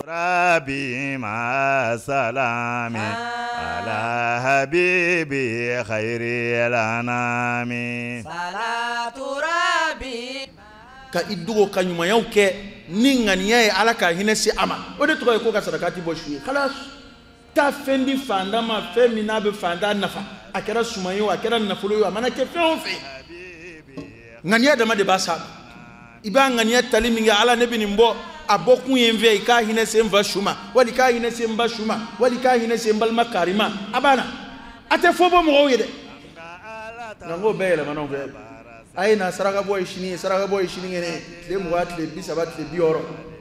ربي مع سلامي على حبيبي خير الأنام صلاة ربي ka idugo kanyumayaw kɛ ni ŋaniya ye ala ka hinɛ se a ma o de tɔgɔ ye ko ka sarakati bɔ su ye khalas ta fɛn di fanda ma fɛn min n'a bɛ fanda nafa a kɛra suman ye o a kɛra nafolo ye o a mana kɛ fɛn o fɛn ŋaniya dama de b'a sa i b'a ŋaniya tali min kɛ ala ne bɛ nin bɔ a bɔ kun ye n fɛ i k'a hinɛ se n fa su ma wali k'a hinɛ se n ba su ma wali k'a hinɛ se n balima kari ma a banna a tɛ fɔ bɔ mɔgɔw ye dɛ nka n k'o bɛɛ yɛlɛmana anw fɛ yan a ye na saraka bɔ ye sini ye saraka bɔ ye sini kɛnɛ tile 20 tile 30 tile 60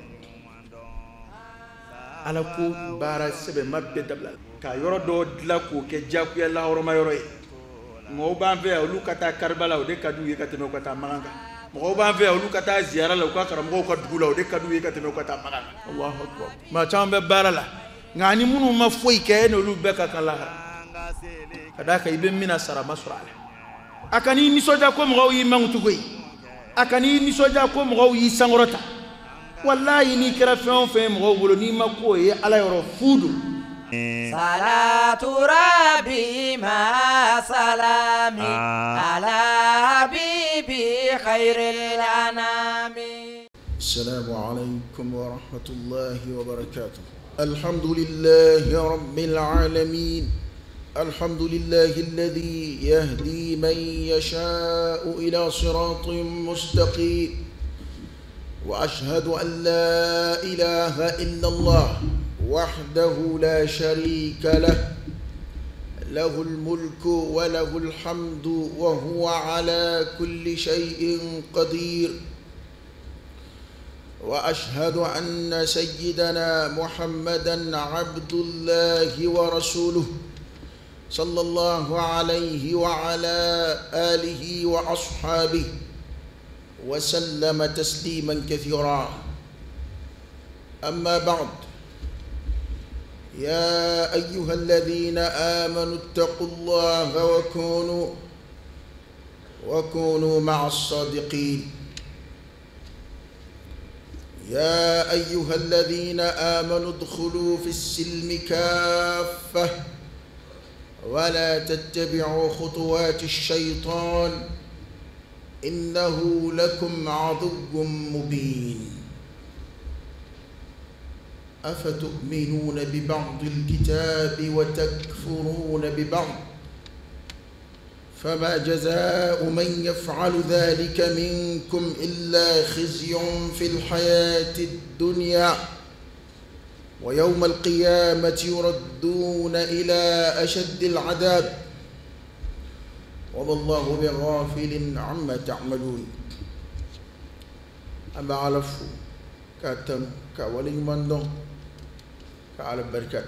ala ko baara sɛbɛn ma bɛɛ dabila ka yɔrɔ dɔ dilan k'o kɛ diyagoya lahɔrɔma yɔrɔ ye mɔgɔw b'an fɛ yan olu ka taa karibala o de ka d'u ye ka tɛmɛ u ka taa magan kan mɔgɔw b'an fɛ yan olu ka taa ziyara la u ka karamɔgɔw ka dugu la o de ka d'u ye ka tɛmɛ u ka taa magan kan Allahu akbar maa caman bɛ baara la nka ni minnu ma foyi kɛ e n'olu bɛɛ ka kan lahara ka d'a kan i bɛ min na sara ma sɔrɔ a la a ka n'i nisɔndiya ko mɔgɔw y'i mankutuko ye a ka n'i nisɔndiya ko mɔgɔw y'i sankɔrɔta wallahi n'i kɛra fɛn o fɛn mɔgɔw bolo n'i ma k'o ye ala yɔrɔ fu don salatu rabbi ma salami ala habibi khairil anami. Assalamu alaikum wa rahmatullahi wa barakatuh. Alhamdulillahi rabbil alamin. الحمد لله الذي يهدي من يشاء إلى صراط مستقيم وأشهد أن لا إله إلا الله وحده لا شريك له له الملك وله الحمد وهو على كل شيء قدير وأشهد أن سيدنا محمدًا عبد الله ورسوله صلى الله عليه وعلى آله وأصحابه وسلم تسليما كثيرا أما بعد يا أيها الذين آمنوا اتقوا الله وكونوا مع الصادقين يا أيها الذين آمنوا ادخلوا في السلم كافة ولا تتبعوا خطوات الشيطان إنه لكم عدو مبين أفتؤمنون ببعض الكتاب وتكفرون ببعض فما جزاء من يفعل ذلك منكم إلا خزي في الحياة الدنيا ويوم القيامة يردون إلى أشد العذاب وما الله بغافل عما تعملون أما علفوا كاتم كولي مندون كعلى بركة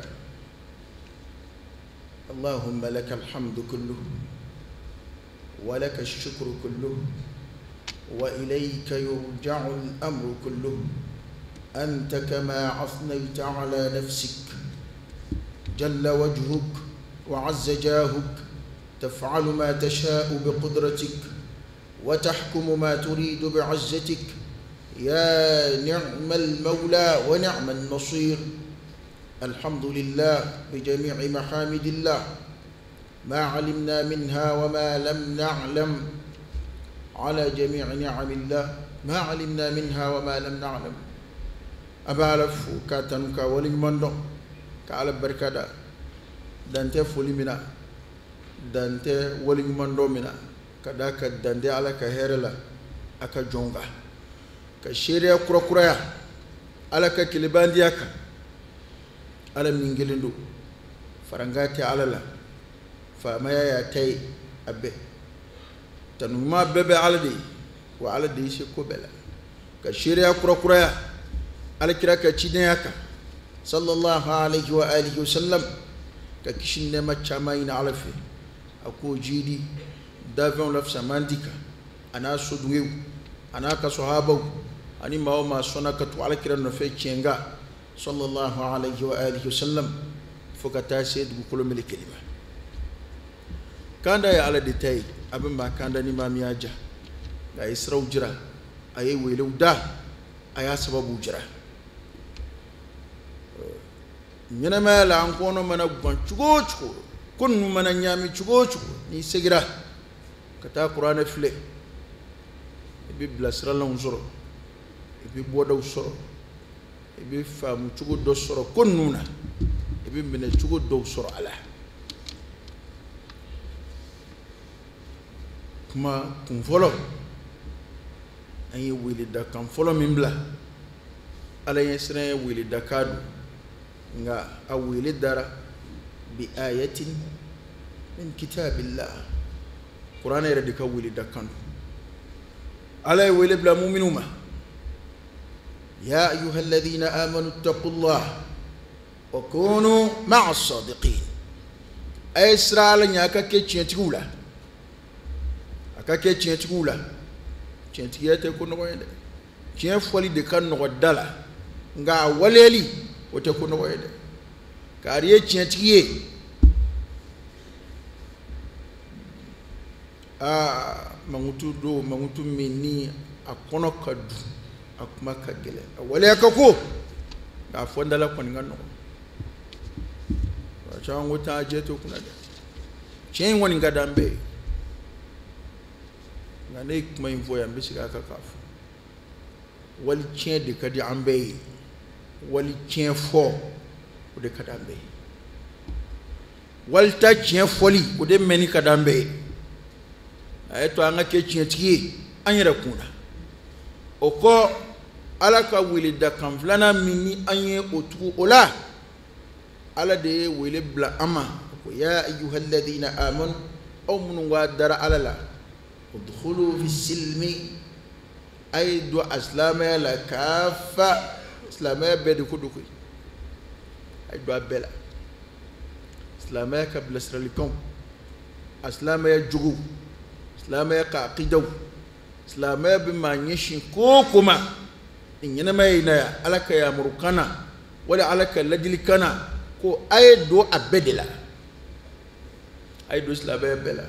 اللهم لك الحمد كله ولك الشكر كله وإليك يرجع الأمر كله أنت كما أثنيت على نفسك جل وجهك وعز جاهك تفعل ما تشاء بقدرتك وتحكم ما تريد بعزتك يا نعم المولى ونعم النصير الحمد لله بجميع محامد الله ما علمنا منها وما لم نعلم على جميع نعم الله ما علمنا منها وما لم نعلم أبالف كاتنك ولي مندو كعلى بركة دانتي فولي منا دانتي ولي مندو منا كداك دانتي على كهيرلا أكا جونغا كشيريا كرا كرايا على ككلبان دياك على مينجلندو فرنغاتي على لا فما يا تاي أبي تنوما بيبي على دي وعلى دي شكو بلا كشيريا كرا كرايا على كراكا تشينياكا صلى الله عليه وآله وسلم ككشين ما تشامين على في أكو جيدي دافعون لفسا مانديكا أنا سودويو أنا كصحابه أني ما هو ما صنعت على كرا نفي تشينغا صلى الله عليه وآله وسلم فكتا سيد بكل ملك كلمة كان دا على ديتاي أبن ما كان دا نما مياجا لا يسرو جرا أي ويلو دا أي سبب جرا ñenema la an kono mana gon cugo cugo kon nu mana ñami cugo cugo ni segira kata qur'ana fle bi blasra la soro bi bodaw soro bi famu cugo do soro kon nuna bi mena cugo do soro ala kuma kun folo ayi wili da kan folo min bla ala yesre wili da kadu nga a wili dara bi ayatin min kitabillah qur'ana yara dika wili da kan ala wili bla mu'minuma ya ayyuhalladhina amanu taqullaha wa kunu ma'as sadiqin ay israel nyaka ke cientigula aka ke cientigula cientigete ko no wayde cien foli de kan no dala nga waleli wote ko no wayde kariye cientigiye mangutu mini akono kadu akuma kagele wale akako ga fondala kon ngano changu ta jeto kuna da chen woni ngadambe ngane kuma info ya mbisi ka kafu wali chen de kadi ambe wali chen fo de kadambe walta chen foli de meni kadambe ayeto anga ke chen tiye anyere kuna oko alaka wili da kamflana mini anye otu ola ala de wili bla ama ya ayyuhalladhina amanu amnu wa dara alala udkhulu fi silmi ay do aslama la kafa islama be de kuduku ay do bela islama ka blasralikum aslama ya jugu islama ya ka qidaw islama bi manyishin ko kuma in yana mai na alaka ya murkana wala alaka ladilkana ko ay do abedela ay do islama bela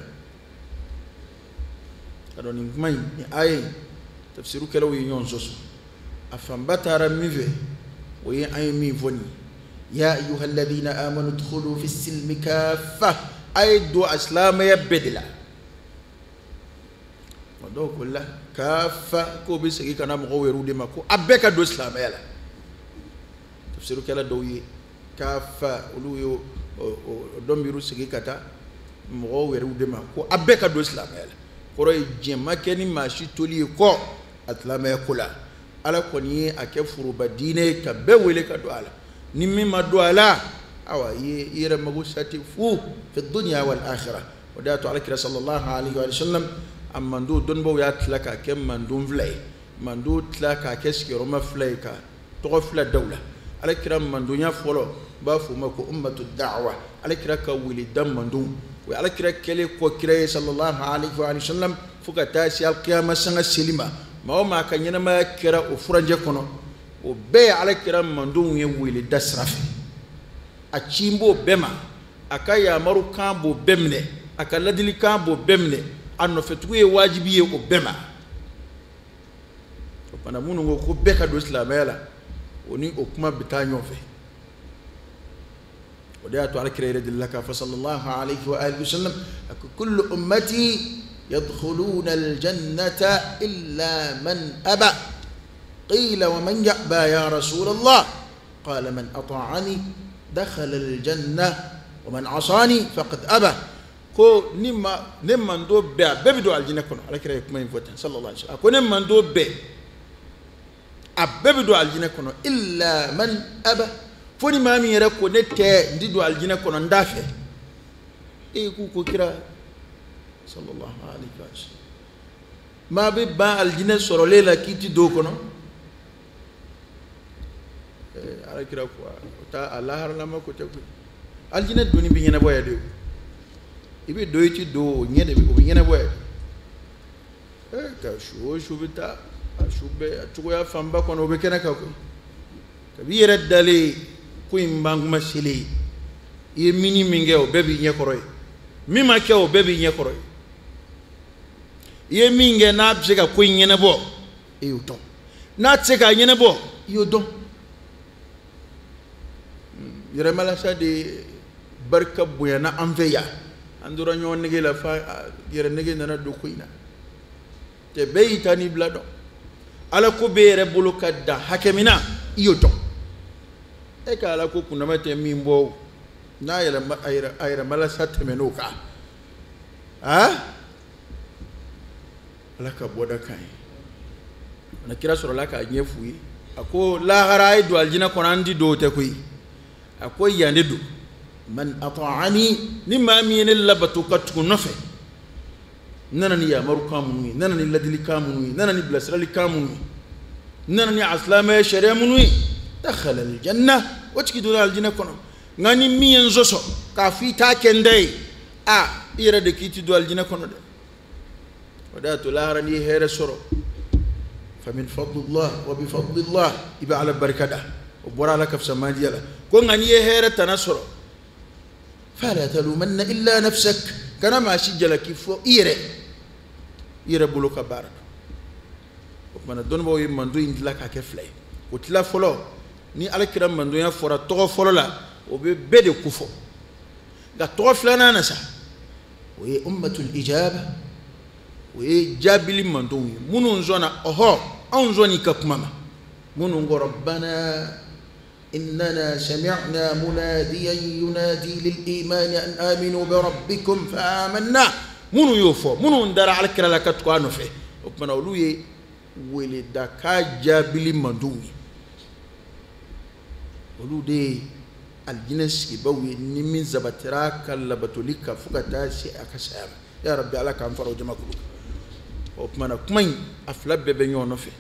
adoni mai ni ay tafsiru kala wi nyon soso afam batara mive wi ay mi voni ya ayyuhalladhina amanu udkhulu fi silmi kaffa ay do islama ya bedela do kulla kafa ko bi sigi kana mo weru de mako abeka do islam yala tafsiru kala do yi kafa ulu yo do miru sigi kata mo weru de mako abeka do islam yala koro jema keni mashi toli ko atlama yakula ala koni ake furuba dine ka be wele ka do ala nimmi ma do ala awa yira mago sati fu fi dunya wal akhirah wadatu ala sallallahu alaihi wa sallam amando don bo ya tlaka kem mandum vlay mando tlaka keski roma flay ka to fla dawla alakram mando nya folo ba fu mako ummatu da'wa alakra ka wili dam mando wa alakra kele ko kire sallallahu alaihi wa sallam fuka tasi alqiyama sanga selima ma ka nyina ma kira o furanje kono o be alakram mando ye wili dasrafi a chimbo bema akaya maru kambo bemne akaladili kambo bemne anno fetuye wajibi ko bema to pana munu ngo ko beka do islamela oni o kuma bitanyo fe ودعت على كرير لك فصلى الله عليه وآله وسلم كل أمتي يدخلون الجنة إلا من أبى قيل ومن يأبى يا رسول الله قال من أطاعني دخل الجنة ومن عصاني فقد أبى ko nimma ndo be bebido aljina kono ala kire kuma infota sallallahu alaihi wasallam ko nimma ndo be abebido aljina kono illa man aba foni mami yere ko nete ndido aljina kono ndafe e ku kira sallallahu alaihi wasallam ma be ba aljina soro lela kiti do kono ala kira ko ta allah harlama ko te ko aljina doni bi nyana boya de ibe doiti do nyede ko nyene boy ka shubita shube atugo ya famba kono be kenaka ko kabira dali ku imbangu masili ye mini mingeo bebi nyekoroy mima keo bebi nyekoroy ye minge na bsika ku nyene bo e uto na tseka nyene bo yodo yere malasa de barka buyana anveya andura nyon nege la fa yere nege nana do kuina te beytani blado ala ko bere buluka da hakemina iyo to e ka ala ko kunamate mimbo na yere ayra malasa temenoka ala ka boda kai na kira sura la ka nyefuyi ako la harai do aljina konandi do te kuyi ako yande do man ata'ani nimma min labatu katku nafe nanani ya maru kamunwi nanani ladili kamunwi nanani blasrali kamunwi nanani aslama shariamunwi dakhala aljanna wachki do aljina kono ngani miyen zoso ka fita kendai ira de kiti do aljina kono de ودات لارني هير سرو فمن فضل الله وبفضل الله يبقى على بركته وبرا لك في سما ديالا كون اني هير تنصر فلا تلومن الا نفسك كان ما شجلك فو يره بلوكا بار ومن دون بو يمندو اندلاكا كفلي وتلا فلو ni alkiram mando ya fora to folo la o be bede kufo ga to flana na sa wa ummatul ijaba we jabili mandongi munu nzona anzoni kakumama munu ngo rabbana innana sami'na munadiyan yunadi lil iman an aminu bi rabbikum fa amanna munu yofo munu ndara alkira la katko anofe opana oluye wele daka jabili mandongi olude aljines kibawi nimin zabatira kallabatulika fukata shi akasam ya rabbi alaka anfaro jamakulu opmana kumay aflab bebe nyono fe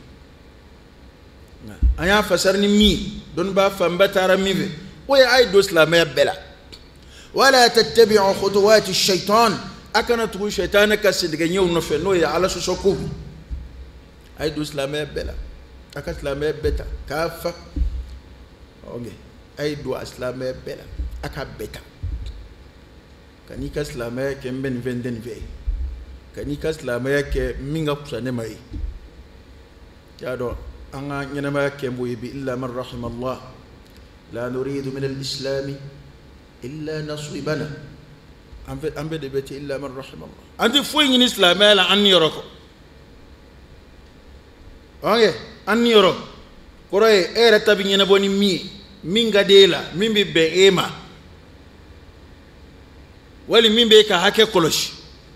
aya fasarni mi don ba famba tara mive oya ay dos la me bela wala tattabi'u khutuwati ash-shaytan akana tu shaytan ka sidiga nyow no fe no ya ala so soko ay dos la me bela akas la me beta kafa oge ay do aslame bela aka beta kanika islame ke mben venden ve kanika islame ke minga kusane mai yado anga nyenama ke mboyi bi illa man rahimallah la nuridu min al-islam illa nasibana ambe de beti illa man rahimallah andi foy ni islame la an yoroko oge an yoro koroy era tabi nyena boni minga dela mimbi be ema wali mimbe ka hake koloshi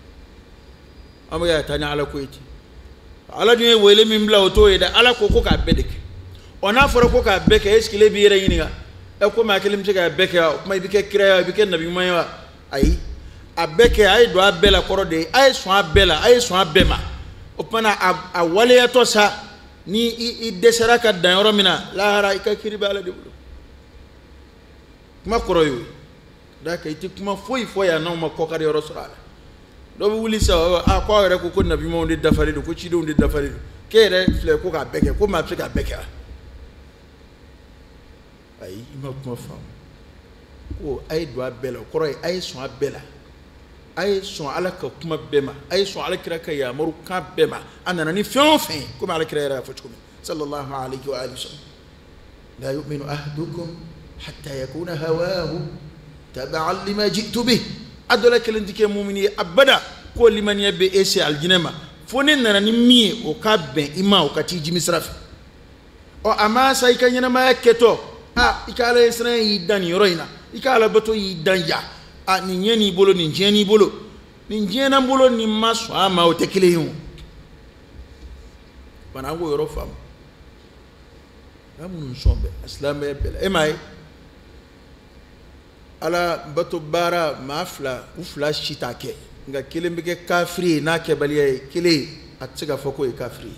amaya tani ala koyti ala dun wele mimbla oto eda ala ko ka bedeke ona foro ko ka beke eskile bi yere yiniga e ko ma kelim ka beke ma bi ke kira bi ke nabi mayo ai abeke ai do abela korode ai so abela ai so abema opana a wale to sa ni i desera ka dan yoro mina la hara ka kiriba ala de kuma koroyo da kai ti kuma foi ya na ma kokari yoro sura do bi wuli sa a ko re ko nabi mo ndi dafari do ko ci do ndi dafari ke re fle ko ka beke ko ma ka beke ai ima kuma fam ko ai do abela koroy ai so abela ay son ala ka kuma bema ay son ala kira ka ya maru ka bema anana ni fion kuma ala kira ya fuchkum sallallahu alayhi wa alihi wasallam la yu'minu ahadukum hatta yakuna hawahu tab'an lima ji'tu bih adola kelen dike mu'mini abada ko liman yabbe ese aljinema fonen nana ni mi o ka ben ima o ka tiji misraf o ama sai kanyana ma keto ikala esra yi dan yoroina ikala bato yi dan ya ni nyeni bolo ni njeni bolo ni njena bolo ni maso ama o tekele yu bana go yoro fam amun sombe islam e bela e mai ala bato bara mafla ufla shitake nga kele mbike kafri na ke baliye kele atiga foko e kafri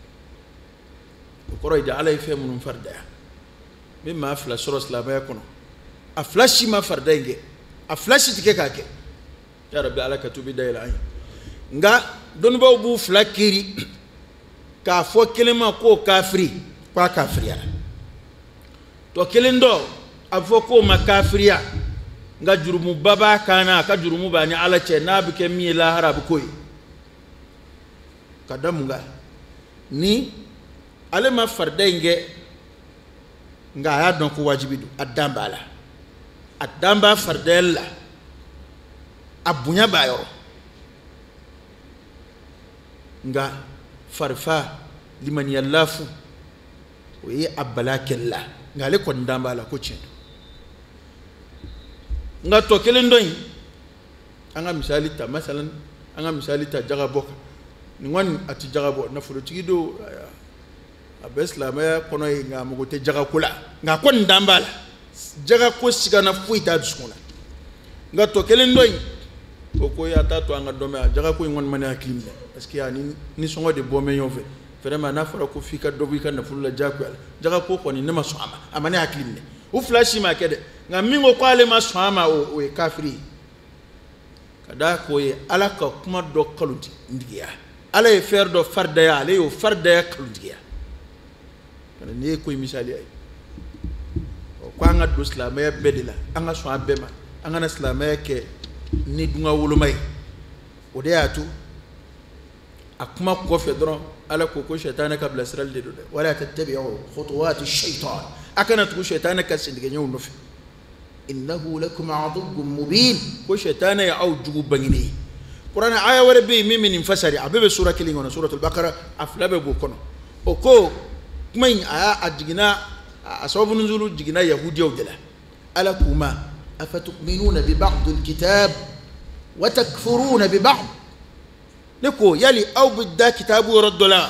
ko roida ala ife mun farda mi mafla soro islam e kono aflashi ma farda nge aflashi tike kake ya rabbi alaka tubi dayla ay nga don baw bu flakiri ka fo kelema ko kafri kwa kafriya to kelendo afo ko makafriya nga jurumu baba kana ka jurumu bani ala che na bike mi la harabu koy kadamu nga ni ale ma farda nge nga ya don ko wajibidu adambala adamba fardella abunya bayo nga farfa liman yallafu oyi abalakella nga le kon damba la ko cin nga to kelen doy anga misali ta masalan anga misali ta jagabo ni wan ati jagabo na fulo tigido abeslama ya kono nga mugote jagakula nga kon damba la jaga ko sigana fuita dusuna nga to kelen doy ko ya ta to anga dome jaga ko ngon mane aklim parce que ni songo de bomé yove vraiment na fara ko fika dobi kan na fulla jakwal jaga ko ni nema soama amane aklim ne o flashi ma kede nga mingo ko ale ma soama o e kafiri kada ko e ala ka kuma do kaluti ndigiya ala e fer do farda ya ale o farda ya kaluti ya kana ne ko misali ay ko anga do islam ya bedila anga so abema anga na islam ya ke ni dunga wulumay o de atu akuma ko fe dron ala ko shaytan ka bla sral de do wala tattabi'u khutuwat ash-shaytan akana tu shaytan ka sindige nyaw no fe innahu lakum aduwwun mubin ko shaytan ya au jugu bangini qur'ana aya wara be mimin fasari ababe sura kilingona suratul baqara aflabe go kono o ko kuma aya adigina asababu nuzulu jigina yahudiyo dela ala kuma afatu'minuna bi ba'd al-kitab wa takfuruna bi ba'd لكو يلي أو بدا كتابه رد لا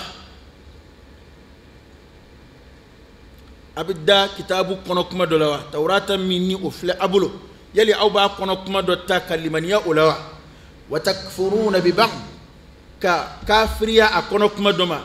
أبدا كتابه كنوكما دولا توراة مني أفلا أبلو يلي أو با كنوكما دوتا كلمانيا أولا وتكفرون ببعض كافريا أكنوكما دوما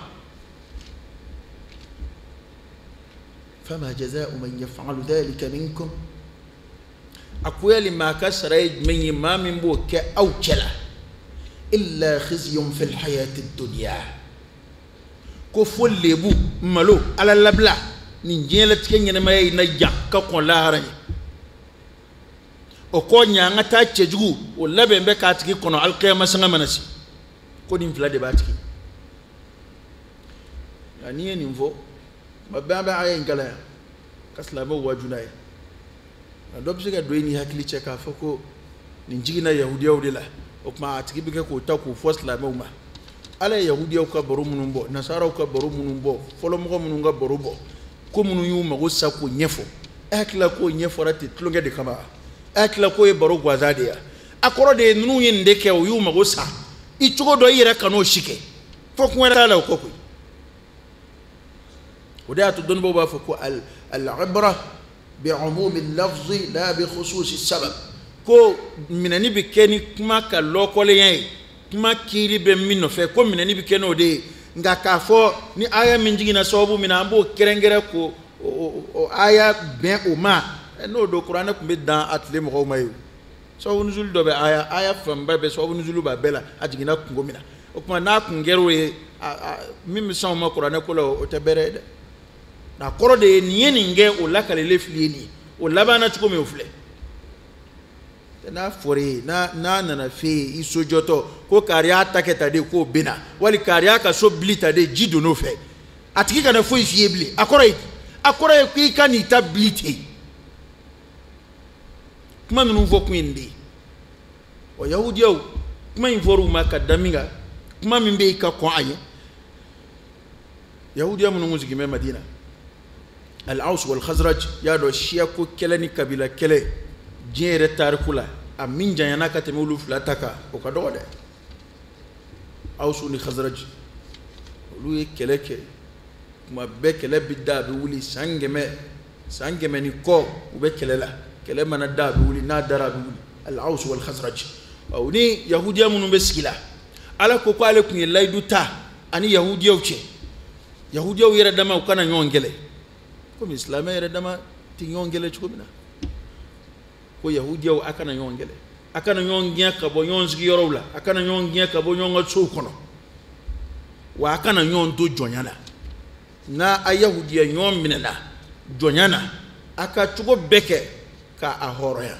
فما جزاء من يفعل ذلك منكم أقوى لما كسر من يمام بوك أو كلا إلا خزي في الحياة الدنيا كفول لبو ملو على اللبلا نجيلة كيني ما ينجا كقول لا هرني أكون يانا تاججو ولا بيمبكاتكي كونو القيامة سنغمانسي كوني فلا دباتكي يعني نيمفو ما بابا عين كلا كسلامو واجوناي دوبسيكا دويني هكلي تشيكا فوكو نجينا يهوديا وديلا okuma atiki bike ko ta ko fos la mawma ala yahudiya ka baro munun bo nasara ka baro munun bo folo mo munun ga baro bo ko munun yu mago sako nyefo akla ko nyefo rati tlunge de kama akla ko e baro gwazade ya akoro de nunu yin de ke yu mago sa ichugo do yira kano shike fo ko wala la ko ko ودات دون بابا فكو العبره بعموم اللفظ لا بخصوص السبب ko minani bi keni kuma ka lokole yan kuma kiri be minno fe ko minani bi keno de nga ka fo ni aya min jigina sobu mina ambo kerengere ko aya ben o ma no do qur'ana ko be dan atle mo ko mayu so nuzul do be aya fam ba be so nuzul ba bela ajigina ko ngomina o kuma na ko ngero e mimi son ma qur'ana ko lo te bere de na koro de ni nge o lakale le flieni o labana tuko me o fle na fori na fe isojoto ko kariya taketa de ko bina wali kariya ka so blita de jido no fe atiki kana fo fiebli akora ko kan ita blite kuma nunu vo kwindi o yahudiyo kuma invoru makadaminga kuma mimbe ka ko aye yahudiyo mun muziki me madina al-Aws wal Khazraj ya do shia ko kelani kabila kele jere tarkula amin janyana ka temulu flataka o ka do de Aws ni Khazraj lu ye keleke kuma be kele bidda be wuli sangeme ni ko u be kelela kele mana da be wuli na dara be wuli al-Aws wal Khazraj aw ni yahudiya mun be sikila ala ko ko ale kun laydu ta ani yahudiya uche yahudiya yere dama kana nyongele ko islamay yere dama ti nyongele chukomina ko yahudiya akana nyongele ka bo nyonzgi yorowla akana nyongiya ka bo nyonga tsukono wa akana nyon do jonyana na ayahudiya nyon minana jonyana aka chugo beke ka ahoroya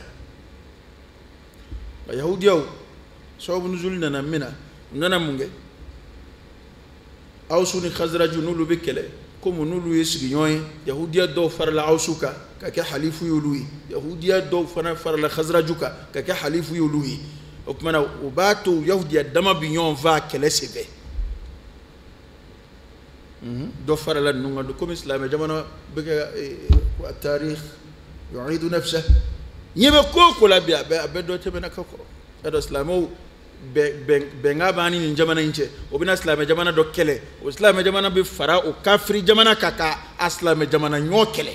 yahudiya so bunuzul nana munge Aws ni Khazraj nulu bekele comme nous lui signions yahudiya do farla ausuka ka halifu yului yahudiya do farla khazrajuka ka halifu yului okmana ubatu yahudiya dama binyon va kele seve do farla nunga do comme islam jamana bega tarikh yu'idu nafsa yebe ko la biya be do tebena kakoro ado islamo benga bani ni jamana inche obina islam jamana do kele o islam jamana be fara o kafiri jamana kaka islam jamana nyo kele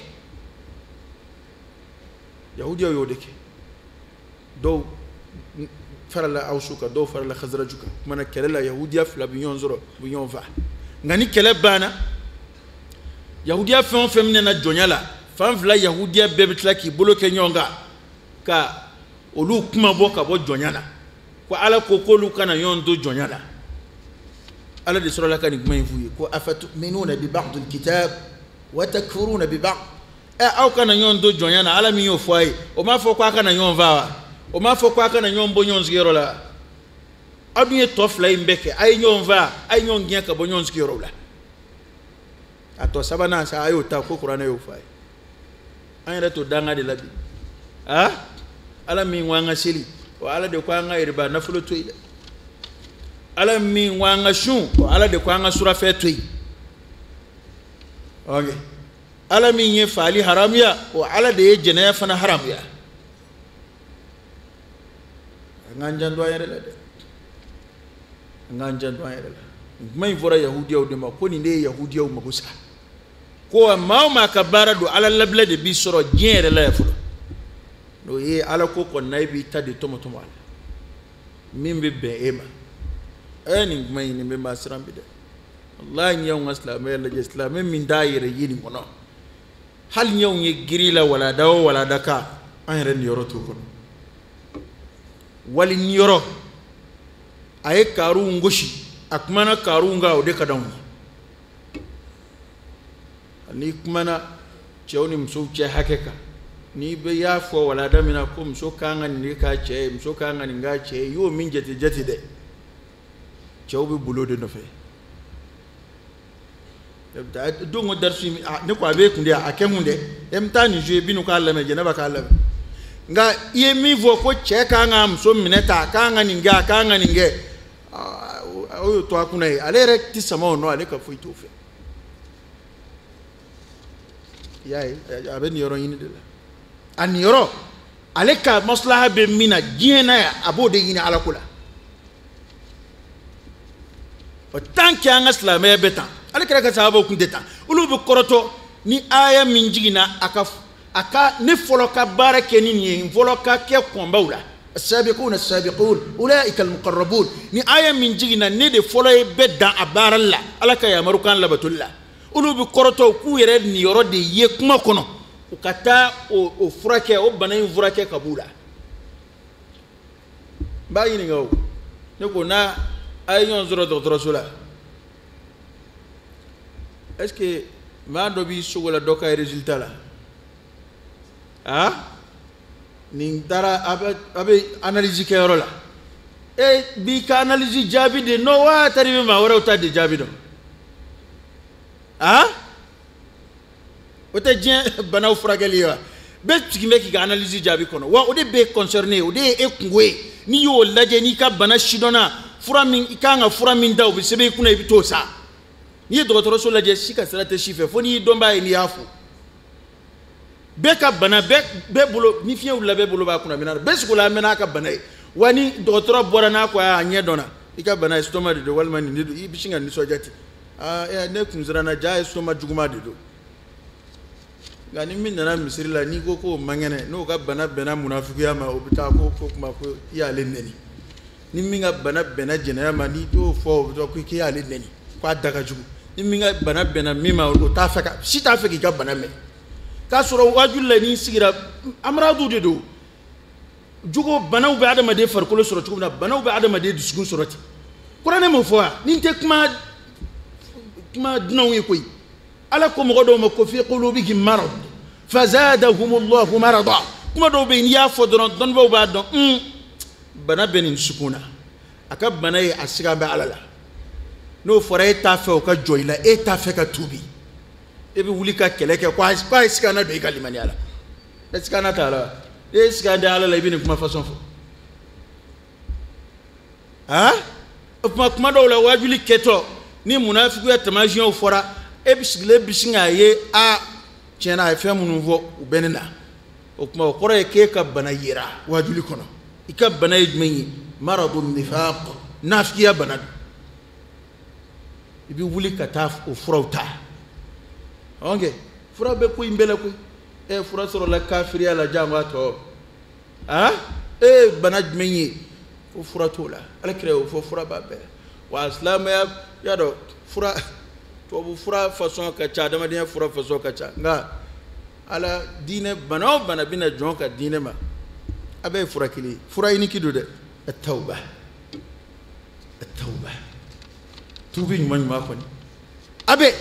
yahudiya yodeke do farala ausuka do farala khazrajuka mana kele la yahudiya fla binyon zoro binyon va ngani kele bana yahudiya fon femne na jonyala fan fla yahudiya bebitla ki boloke nyonga ka olu kuma boka bo jonyala ko ala ko kolu kana yondo jonyala ala de sura la kan gumay fuyi ko afatu'minuna bi ba'd al-kitab wa takfuruna bi ba'd aw kana yondo jonyala ala mi yo foyi o ma fo ko kana yon vawa o ma fo ko kana yon bo yon zgero la aduye tofla imbeke ay yon va ay yon gien ka bo yon zgero la ato sabana sa ayo ta ko qur'ana yo foyi an reto danga de labi ala mi wanga sili o ala de kwanga irba na fulo toyi ala mi wanga shun o ala de kwanga sura fe toyi okay ala mi ye fali haramiya o ala de jena fana haramiya nganjan do ayere la de nganjan do ayere la mai vora yahudiya o de ma ko ni ne yahudiya o mabusa ko ma ka bara do ala labla de bi soro jere la fulo no ye ala ko ko naibi tadi tomo ala mimbe be ema ani mai ni be masrambi de wallahi nyaw ngaslam yalla je islam min daayire yini mono hal nyaw ngi girila wala dawo wala daka an ren yoro to ko wali nyoro ay karu ngoshi akmana karu nga o de kadam ni kumana chewni msu che hakeka ni be ya fo wala damina ko mso kanga ni ka che mso kanga ni nga che yo min jeti de chawbe bulo de no fe da do ngo dar su ne ko abe kunde akehunde emta ni je binu ka lame je na ba ka lame nga ye mi vo ko che kanga mso mineta kanga ni nga kanga ni nge o to akuna ale rek ti sama no ale ka fuito fe yae abe ni yoro yini de la an yoro aleka maslaha be mina jiena ya abode yini ala kula o tanki an islame beta aleka ka sahaba kun deta ulu be koroto ni aya min jigina aka ne foloka barake ni foloka ke kombawla السابقون السابقون أولئك المقربون ni aya min jigina ne de foloy bedda abaralla alaka ya marukan labatulla ulu be koroto ku yere ni yoro de ye kuma kono ukata o furake o banay furake kabula bayini ngaw ne ko na ay ñon zoro do rasula est-ce que ma do bi sugola doka résultat la ni dara abe analyse ke yoro la bi ka analyse jabi de no wa taribe ma wara uta de jabi do ote jien bana ufrageliwa be tsigime ki analyse jabi kono wa ode be concerné ode ekungwe ni yo laje ni ka bana shidona furamin ikanga furamin daw be sebe kuna ibito sa ni docteur so laje sika salate chife fo ni domba ni yafu be ka bana be bulo ni fiye wala be bulo ba kuna minana be sukula mena ka bana wani docteur borana ko anye dona ika bana stomach de walman ni do ibishinga ni sojati ne kunzira na jaay stomach juguma de do gani min nana misiri la ni ko mangene no ka bana munafiqiya ma obita ko kuma ko ya lenneni ni minga bana jena ma ni to fo to ko ki ya lenneni ko daga jugu ni minga bana mima o ta feka si ta feki ka bana me ka soro wajul la ni sigira amradu de do jugo bana u be adama de farkolo soro jugu na bana u be adama de dusgun soroti qur'ane mo fo ni te kuma dinawi koy ala ko mo do mo ko fi qulubihim marad fazadahum Allah marada kuma do be ya fodron don bo ba don bana benin sukuna aka bana yi asiga be alala no fore ta fe o ka joyla e ta fe ka tubi ebi wuli ka kɛlɛ kɛ kwa iskana do ka limani ala iskana ta ala iskana ala la ibini kuma façon fo kuma dɔw la wajuli kɛtɔ ni munafiku ya tamasiɲɛw fɔra e bisigile bisinga ye a tiɲɛna a ye fɛn minnu fɔ u bɛ ne na o kuma o kɔrɔ ye k'e ka bana yera wajuli kɔnɔ i ka bana ye jumɛn ye maradu nifaq nafigiya bana don i bɛ wuli ka taa o furaw ta ok fura bɛ ko in bɛɛ la koyi fura sɔrɔla kafiriya la jango a tɔ bana jumɛn ye ko fura t'o la alakira y'o fɔ fura b'a bɛɛ wa silamɛya y'a dɔn fura tubabu fura façon ka ca adamadenya fura façon ka ca nka ala diinɛ bana o bana bɛna jɔn ka diinɛ ma a bɛɛ ye fura kelen ye fura ɲiniki don dɛ at-tawba tuubi ɲuman ɲuman kɔni a bɛ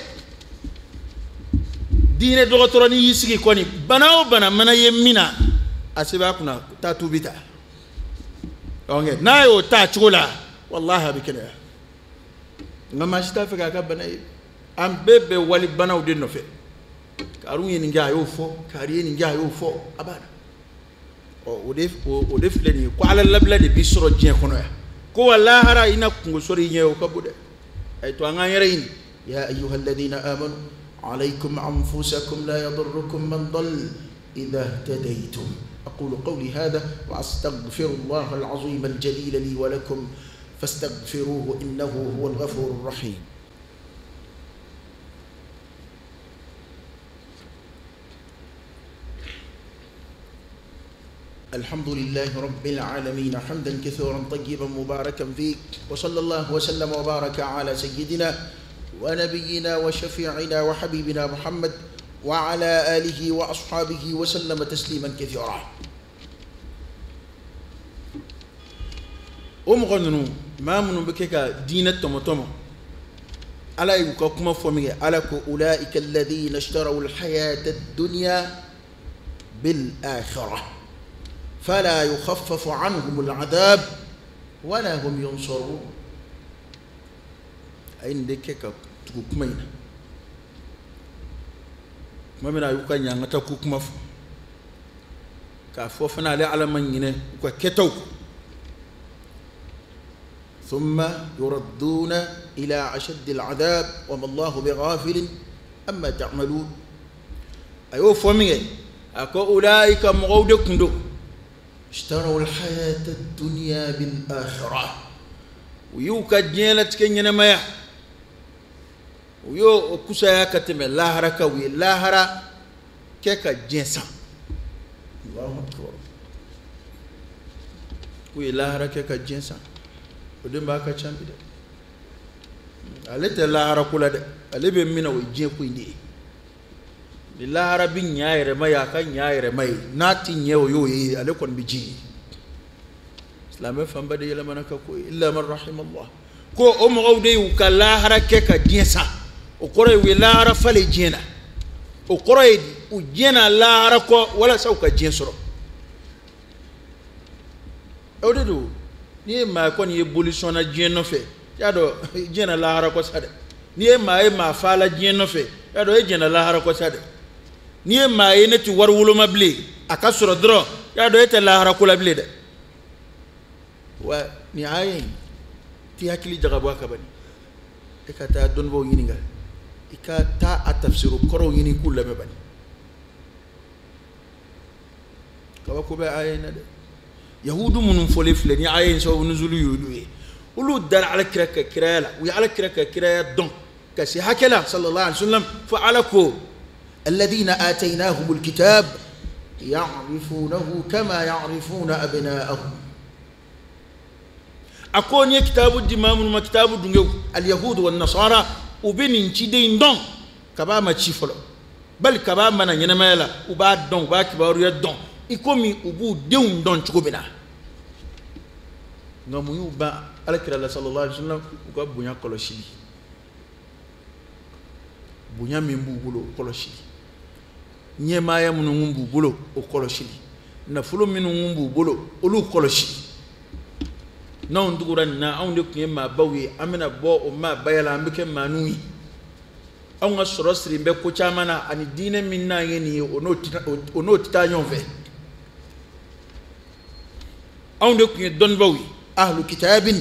diinɛ dɔgɔtɔrɔ ni y'i sigi kɔni bana o bana mana ye min na a sɛbɛn a kunna taa tuubi ta n'a y'o ta cogo la wallahi a bɛ kɛnɛya nka maa si t'a fɛ k'a ka bana ye an bɛɛ bɛ wali banaw de nɔfɛ kariw ye nin kɛ a y'o fɔ kari ye nin kɛ a y'o fɔ a banna o de filɛ nin ye ko ala labila de bi sɔrɔ diɲɛ kɔnɔ yan ko wa lahara i na kungo sɔrɔ i ɲɛ o ka bon dɛ a ye to an k'an yɛrɛ ɲini ya ayyuha alladhina amanu alaykum anfusakum la yadurrukum man dalla idha ihtadaytum أقول قولي هذا وأستغفر الله العظيم الجليل لي ولكم فاستغفروه إنه هو الغفور الرحيم الحمد لله رب العالمين حمدا كثيرا طيبا مباركا فيه وصلى الله وسلم وبارك على سيدنا ونبينا وشفيعنا وحبيبنا محمد وعلى آله وأصحابه وسلم تسليما كثيرا أمغنو ما من بكك دين التمتم على يكوكما فمي على أولئك الذين اشتروا الحياة الدنيا بالآخرة فلا يخفف عنهم العذاب ولا هم ينصرون عندك تكوكمين ما من أيوكا يانغتا كوكما كافوفنا على من ينه وكتو ثم يردون إلى أشد العذاب وما الله بغافل أما تعملون أيوه فمي أكو أولئك مغودكم دو اشتروا الحياة الدنيا بالآخرة ويوكا جيلت كنينا مايا ويو كسايا كتم لاهرا كوي لاهرا كيكا جيسا الله أكبر وي لاهرا كيكا جيسا ودين باكا تشامبي ده alete lahara kula de alebe mina wo je ko indi ni lahara bi nyaayere ma ya ka nyaayere mai nati nyewo yo yi ale kon bi ji islam fa mbade yela manaka ko illa man rahim allah ko o mo gawde yu ka lahara ke ka diensa o kore wi lahara fale jena o kore u jena lahara ko wala saw ka jensoro awde do ni ma kon ye bolution na jeno fe yado jena lahara ko sade ni ma fala jeno fe yado jena lahara ko sade ni e neti war wuluma bli aka soro dro yado ete lahara ko la bli de wa ni ayin ti hakili jagabo akabani e kata don bo yininga ikata atafsiru koro yini kulle be bani kawa ko be ayina de yahudu munun fole fle ni ayin so nuzulu yuluye ولو دار على كرك كرالا وعلى كرك كرايا دون كسي هكلا صلى الله عليه وسلم فعلكو الذين آتيناهم الكتاب يعرفونه كما يعرفون أبناءهم أكون كتاب الدمام وما كتاب دنيو اليهود والنصارى وبين تشيدين دون كبا ما تشيفلو بل كبا ما نينمالا وبعد دون باكي باريا دون يكومي وبو دون دون تشكوبنا نمو با alakira la sallallahu alaihi wasallam ko bunya koloshili bunya mimbu bulo koloshili nyema ya munu ngumbu bulo o koloshili na fulo minu ngumbu bulo olu koloshili na nduguran na onde kunyema bawi amina bo o ma bayala ambike manui an ga sorosri be ko chamana ani dine minna yeni ono tita nyonve an de ku don bawi ahlu kitabin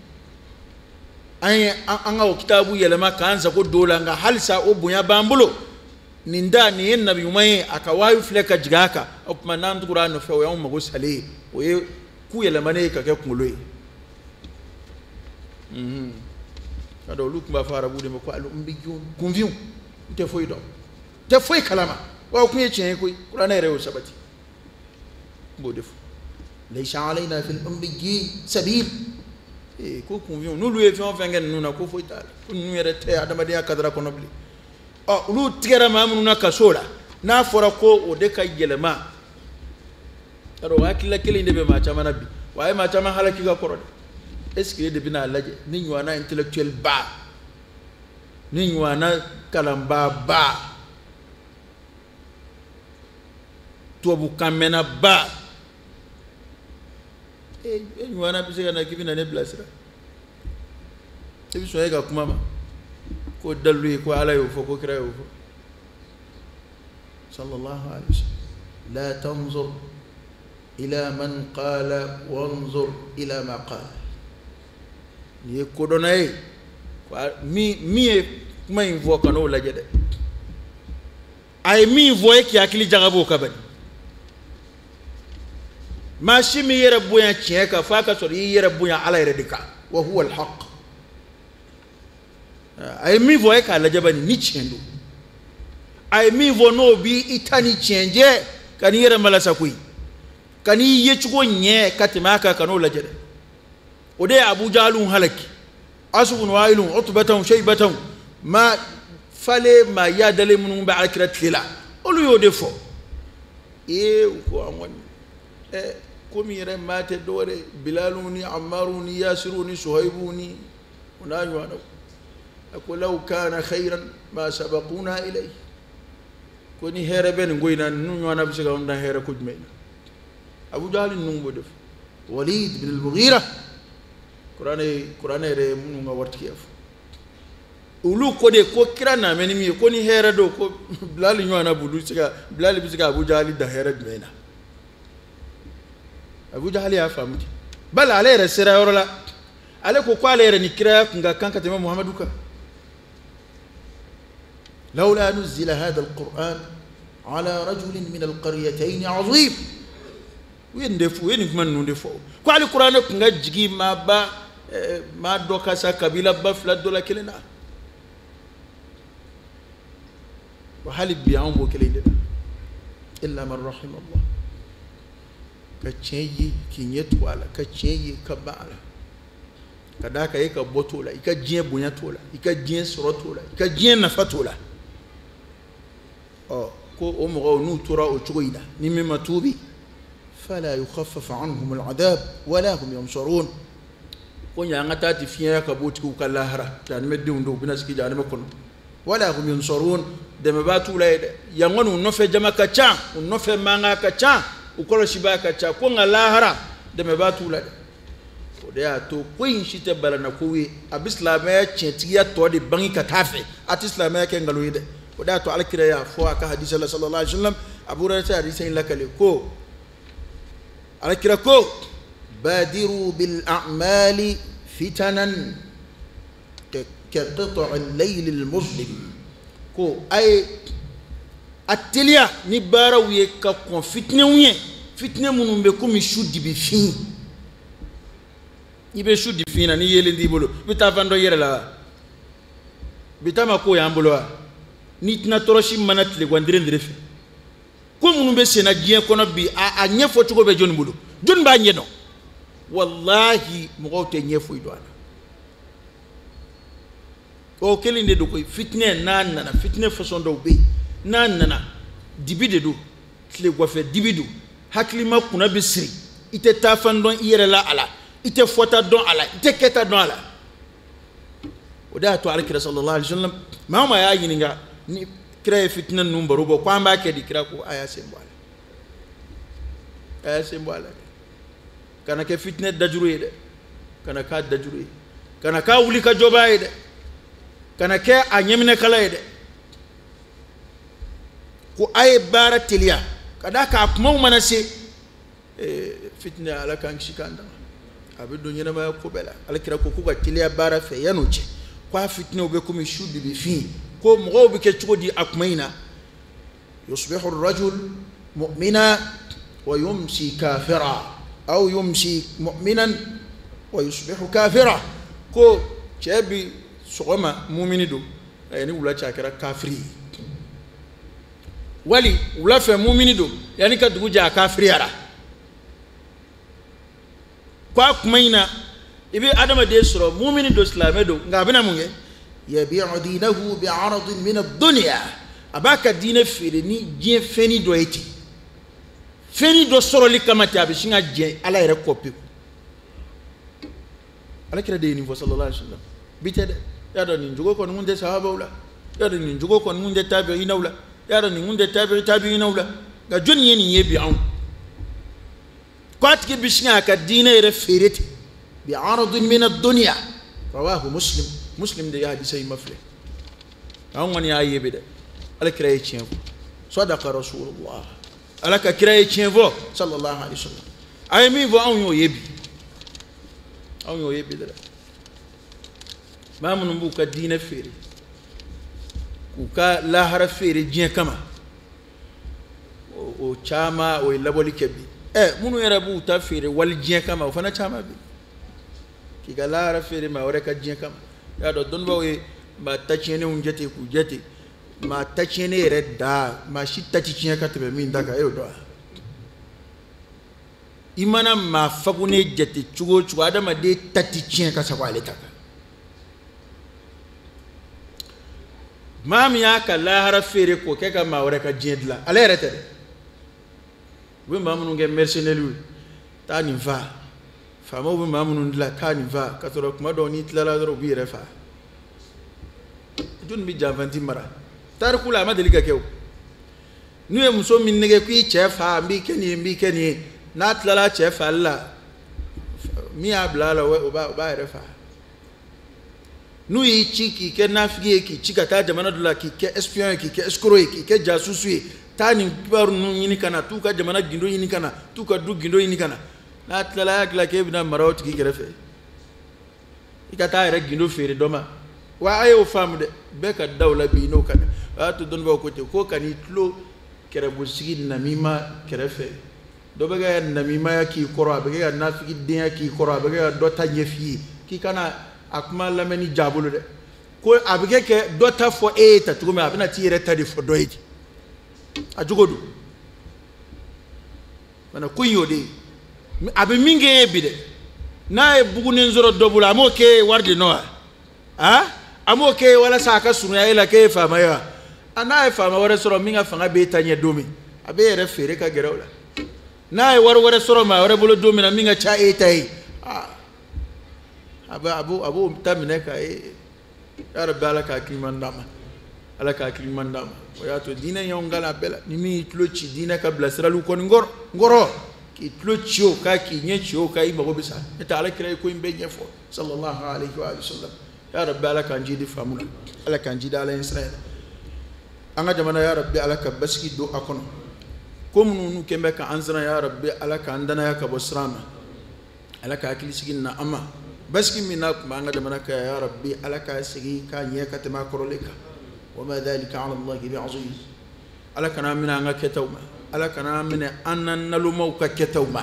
an ga kitabu yelama kanza ko dola nga halsa o bunya bambulo ninda ni nabi umay akawayu fleka jigaka opma nan qur'an fe o mago sale o ku yelama ne ka ke kunloy ado lukuma fara bude ko alu mbijun convion te foi do te foi kalama wa ku yechen ko qur'an rew sabati bo def laysa alayna fil umbiji sabil ko convion nous lui fion fengen nuna ko foi tal nu yere te adama dia kadra ko nobli lu tigera mamu na kasola na fora ko o de kay gelema ado wakila kele ndebe ma chama nabi waye ma chama halaki ga korode est-ce que de bina laje ni ñwana intellectuel ba ni ñwana kalamba ba tobu kamena ba ñwana bisega na kibina ne blasira tebi soyega kumama ko dallu ko ala yo fo ko kira yo fo sallallahu alaihi wasallam la tanzur ila man qala wanzur ila ma qala ni ko donay mi kuma invoke no la jede ay mi voye ki akili jagabo kabani ma shi mi yere buya cieka fa ka sori yere buya ala yere dika wa huwa al haqq ay mi voye ka la jabani ni ciendo ay mi vo no bi itani cienje kan yere malasa kuyi kan yi chugo nye katimaka kanu la jede ode abu jalun halaki asbun wailun utbatan shaybatan ma fale ma yadale munun ba akrat lila olu yo defo ko amon ko mi re mate dore bilaluni ammaruni yasiruni suhaybuni unayu ana ko law kana khayran ma sabaquna ilay ko ni here ben ngoyna nu nyona bisiga on da here ko jmeena abu jalun nungo def walid bin al-mughira Qur'an re munu nga warti yaf ulu ko de ko kira na meni mi ko ni hera do ko bilal nywana bulu siga bilal bisiga abu jali da hera dmena abu jali ya famuti bal ale re sira yorola ale ko kwale re ni kira nga kanka tema muhammadu ka laula nuzila hadha alquran ala rajulin min alqaryatayn azim wendefu weni man no defo ko ali qur'an ko nga jigi ma doka sa kabila ba fla dola kelena wa hal bi'am bo kelede illa man rahim Allah ka ceyi ki nyetu wala ka ceyi ka bala kada ka yeka botola ika jien bunya tola ika jien sorotola ika jien nafatola ko o mo nu tura o chugoida ni me matubi فلا يخفف عنهم العذاب ولا هم ينصرون كونيا ngata ti fiya ka boti ku kalahara tan medde ndo binaski jani makon wala hum yansurun de me batu layde yangonu no fe jama ka cha no fe manga ka cha ukolo shiba ka cha ko ngalahara de me batu layde o de ato ko inshite balana ko wi abislama ya chetiya to de bangi ka tafe atislama ya ke ngaloyde o de ato alkira ya fo aka hadith sallallahu alaihi wasallam abu rata hadith in lakale ko alakirako badiru bil a'mali fitanan كقطع الليل المظلم كو اي اتليا ني باراوي كا كون فتنه منو بكم شودي بفين يبي شودي فينا ني يلندي بولو بتا فاندو يرلا بتا ماكو يامبولو نيتنا تروشي منات لي غاندرندري في ko munun be sena gien kono bi a nyefo tugo be jon bulu jon ba nyeno wallahi mo gote nyefo idwana o kelinde do koy fitne nanana fitne façon do be nanana dibide do tle go fe dibidu haklima kuna be siri ite tafandon iyere la ala ite fota don ala ite keta don ala o da to alkira sallallahu alaihi wasallam mama ya yininga ni kira fitna numero bo kwa mba ke dikira ko aya sembala kana ke fitna dajuru de kana ka dajuru kana ka wuli ka joba de kana ke anyemine kala de ko ay bara teliya kada ka kuma manase fitna ala kan shikanda abido nyina ma ko bela ala kira ko ga teliya bara fe yanoche kwa fitna obe ko mi shudi bi fi ko mo be ke chudi akmaina yusbihu ar-rajul mu'mina wa yumsi kafira aw yumsi mu'minan wa yusbihu kafira ko chebi sogoma mu'mini do yani wula chakira kafiri wali wula fe mu'mini do yani ka dugu ja kafiri ara kwa kumaina ibi adama de soro mu'mini do islame do ngabina munge yabi'u dinahu bi'aradin min ad-dunya abaka dine fere ni dien feni do eti feni do soro likamati abishinga je ala yere kopi ala kira de ni fo sallallahu alaihi wasallam bitede ya do ni jugo kon munde sahaba wala ya do ni jugo kon munde tabi'ina wala ya do ni munde tabi'ina wala ga joni yeni yebi an kwat ke bishinga ka dine yere fereti bi'aradin min ad-dunya rawahu muslim de ya hadisi mafle an wani ayi be de ala kira ye tiɲɛ fɔ sadaqa rasulullah ala ka kira ye tiɲɛ fɔ sallallahu alaihi wasallam a ye min fɔ anw y'o ye bi dɛ maa minnu b'u ka diinɛ feere k'u ka lahara feere diɲɛ kama o caman o ye labɔli kɛ bi minnu yɛrɛ b'u ta feere wali diɲɛ kama o fana caman bi k'i ka lahara feere maa wɛrɛ ka diɲɛ kama y'a dɔn dɔnnibaw ye maa ta tiɲɛnenw jate k'u jate ma ta tiɲɛ ne yɛrɛ da ma si ta ti tiɲɛ ka tɛmɛ min da kan e y'o dɔn wa i mana maa fagunen jate cogo o cogo adamaden ta ti tiɲɛ ka sago ale ta kan maa min y'a ka lahara feere k'o kɛ ka maa wɛrɛ ka diɲɛ dilan ale yɛrɛ tɛ dɛ u bɛ maa minnu kɛ mercenaires taa nin fa faamaw bɛ maa minnu dilan taa nin fa ka sɔrɔ kuma dɔw n'i tilala dɔrɔn u b'i yɛrɛ fa jɔnni bɛ janfanti mara tariku la a ma deli ka kɛ o n'u ye muso min nɛgɛ k'i cɛ fa n b'i kɛ nin ye n'a tilala cɛ fali la min y'a bila a la o b'a yɛrɛ fa n'u y'i ci k'i kɛ nafigi ye k'i ci ka taa jamana dɔ la k'i kɛ espion ye k'i kɛ escroc ye k'i kɛ jasusu ye taa nin kibaru ninnu ɲini ka na t'u ka jamana gindo ɲini ka na t'u ka du gindo ɲini ka na n'a tilala a hakili la k'e bɛna mara o tigi kɛrɛfɛ i ka taa yɛrɛ gindo feere dɔ ma wa a y'o faamu dɛ bɛɛ ka da o la bi n'o ka dɛ o y'a to dɔnnibaw ko ten ko ka n'i tulo kɛrɛbosigi namima kɛrɛfɛ dɔ bɛ kɛ namimaya k'i kɔrɔ a bɛ kɛ ka nafigidenya k'i kɔrɔ a bɛ kɛ ka dɔ ta ɲɛ f'i ye k'i kana a kuma lamɛn ni ja bolo dɛ ko a bɛ kɛ dɔ ta fɔ e ye ta cogo min a bɛna t'i yɛrɛ ta de fɔ dɔ ye a jogo don mana ko in y'o de ye a bɛ min kɛ e ye bi dɛ n'a ye bugunin sɔrɔ dɔ bolo a m'o kɛ e ye wari de nɔ wa a m'o kɛ walasa a ka surunya e la k'e ye faama ye wa n'a ye faama wɛrɛ sɔrɔ min ka fanga b'e ta ɲɛ don min a b'e yɛrɛ feere ka gɛrɛ o la n'a ye wari wɛrɛ sɔrɔ maa wɛrɛ bolo don min na min ka ca e ta ye a b'o ta minɛ ka ye ya rabbi ala ka hakili ɲuman d'a ma ala ka hakili ɲuman d'a ma o y'a to diinɛ y'anw kala bɛɛ la ni min y'i tulo ci diinɛ ka bilasiraliw kɔni nkɔrɔ k'i tulo ci o kan k'i ɲɛ ci o kan i mago bɛ sa n'o tɛ ala kira ye ko in bɛɛ ɲɛfɔ sallallahu alaihi wa sallam ya rabbi ala k'an jidi faamu la ala k'an jidi ala ɲɛ sira la an ka jamana ya rabbi ala ka basigi don a kɔnɔ ko minnu n'u kɛn bɛ ka an siran ya rabbi ala k'an danaya ka bɔ siran ma ala ka hakili sigi na an ma basigi min n'a kun bɛ an ka jamana kan ya rabbi ala k'a sigi k'a ɲɛ ka tɛmɛ a kɔrɔlen kan wa ma dhalika ala allahi bi'aziz ala kana minɛ an ka kɛtaw ma ala kana minɛ an na nalomaw ka kɛtaw ma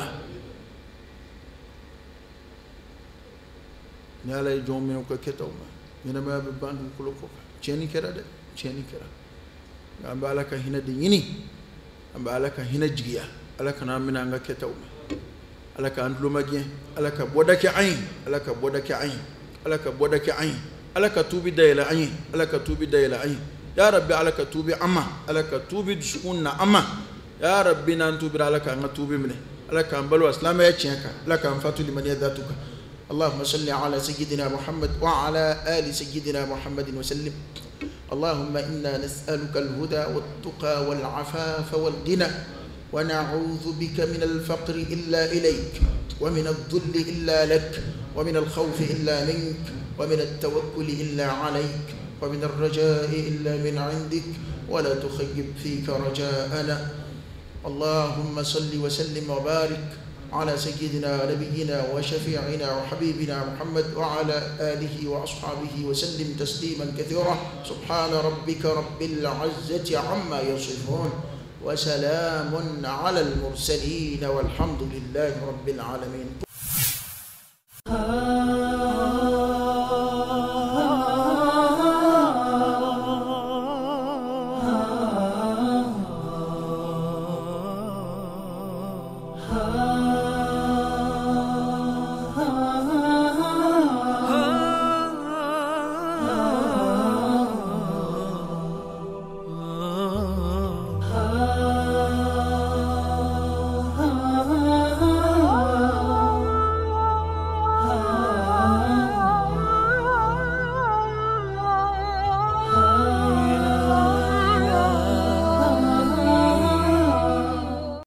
ni ala ye jɔn minɛ u ka kɛtaw ma ɲɛnamaya bɛ ban dugukolo kɔ kan tiɲɛni kɛra dɛ tiɲɛni kɛra nka an bɛ ala ka hinɛ de ɲini an bɛ ala ka hinɛ jigiya ala kana minɛ an ka kɛtaw ma ala k'an tulo magɛn ala ka bɔda kɛ an ye ala ka bɔda kɛ an ye ala ka bɔda kɛ an ye ala ka tuubi dayɛlɛ an ye ala ka tuubi dayɛlɛ an ye ya rabbi ala ka tuubi an ma ala ka tuubi dusukun na an ma ya rabbi n'an tuubira ala k'an ka tuubi minɛ ala k'an balo silamɛya tiɲɛ kan ala k'an fatu limaniya datu kan اللهم صل على سيدنا محمد وعلى آل سيدنا محمد وسلم اللهم إنا نسألك الهدى والتقى والعفاف والغنى ونعوذ بك من الفقر إلا إليك ومن الذل إلا لك ومن الخوف إلا منك ومن التوكل إلا عليك ومن الرجاء إلا من عندك ولا تخيب فيك رجاءنا. اللهم صل وسلم وبارك على سيدنا نبينا وشفيعنا وحبيبنا محمد وعلى آله وأصحابه وسلم تسليما كثيرا. سبحان ربك رب العزة عما يصفون وسلام على المرسلين والحمد لله رب العالمين.